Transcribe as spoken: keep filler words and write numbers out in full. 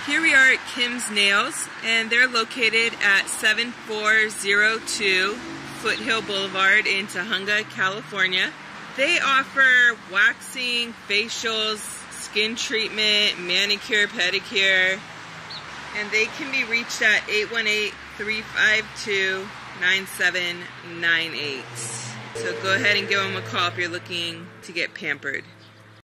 Here we are at Kim's Nails, and they're located at seven four zero two Foothill Boulevard in Tujunga, California. They offer waxing, facials, skin treatment, manicure, pedicure, and they can be reached at eight one eight, three five two, nine seven nine eight. So go ahead and give them a call if you're looking to get pampered.